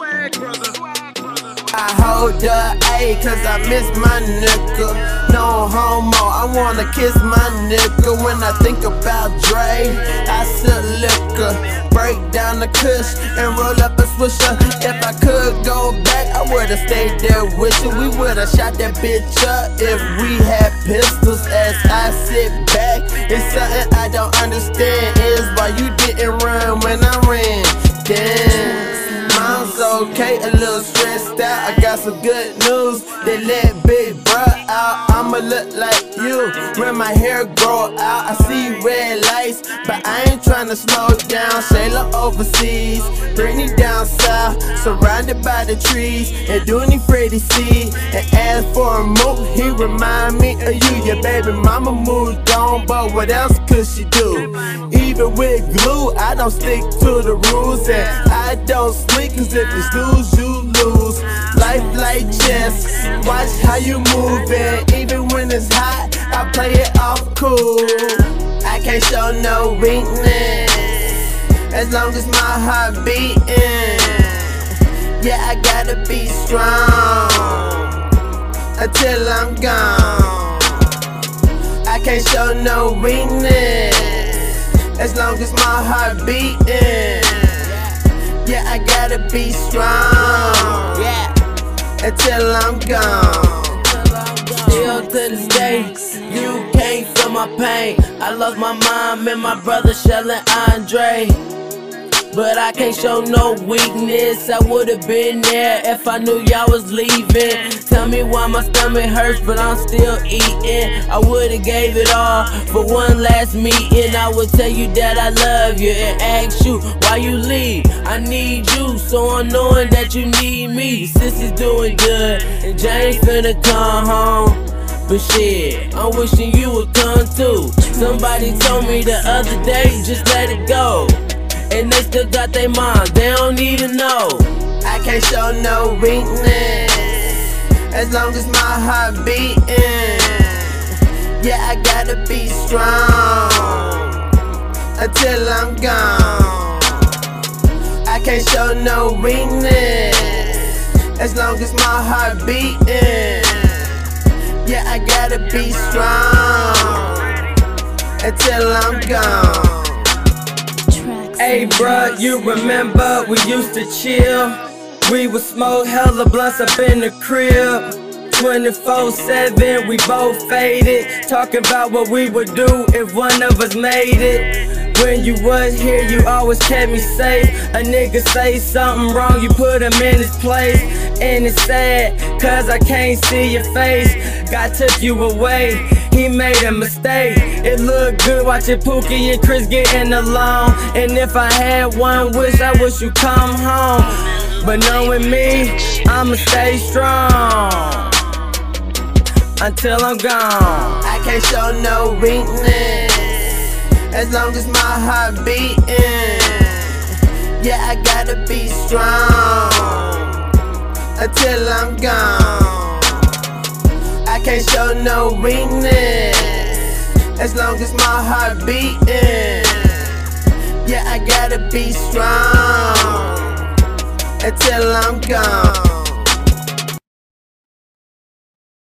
I hold the A cause I miss my nigga. No homo, I wanna kiss my nigga. When I think about Dre, I sip liquor, break down the kush and roll up a swisher. If I could go back, I would've stayed there with you. We would've shot that bitch up if we had pistols. As I sit back, it's something I don't understand, is why you didn't run when I ran. Damn, mine's okay, a little stressed out. I got some good news, they let big bruh out. I'ma look like you when my hair grow out. I see red lights, but I ain't tryna slow down. Shayla overseas, Brittany down south, surrounded by the trees, and Dooney Freddie C. And as for a move, he remind me of you. Your baby mama moved on, but what else could she do? Even with glue, I don't stick to the rules, and I don't sleep, cause if you snooze, you lose. Life like chess, watch how you move it. Even when it's hot, I play it off cool. I can't show no weakness, as long as my heart beating. Yeah, I gotta be strong until I'm gone. I can't show no weakness, as long as my heart beating. Yeah, I gotta be strong, yeah, until I'm gone. Still to this day, you can't feel my pain. I lost my mom and my brother Shell and Andre, but I can't show no weakness. I would've been there if I knew y'all was leaving. Tell me why my stomach hurts, but I'm still eating. I would've gave it all for one last meeting. I would tell you that I love you and ask you why you leave. I need you, so I'm knowing that you need me. Sissy's doing good, and James finna come home. But shit, I'm wishing you would come too. Somebody told me the other day, just let it go. And they still got their minds, they don't need to know. I can't show no weakness, as long as my heart beating. Yeah, I gotta be strong until I'm gone. I can't show no weakness, as long as my heart beating. Yeah, I gotta be strong until I'm gone. Hey bruh, you remember we used to chill? We would smoke hella blunts up in the crib, 24/7, we both faded, talking about what we would do if one of us made it. When you was here, you always kept me safe. A nigga say something wrong, you put him in his place. And it's sad, cause I can't see your face. God took you away, he made a mistake. It looked good watching Pookie and Chris getting along. And if I had one wish, I wish you come home. But knowing me, I'ma stay strong until I'm gone. I can't show no weakness, as long as my heart beating. Yeah, I gotta be strong until I'm gone. I can't show no weakness, as long as my heart beating. Yeah, I gotta be strong until I'm gone.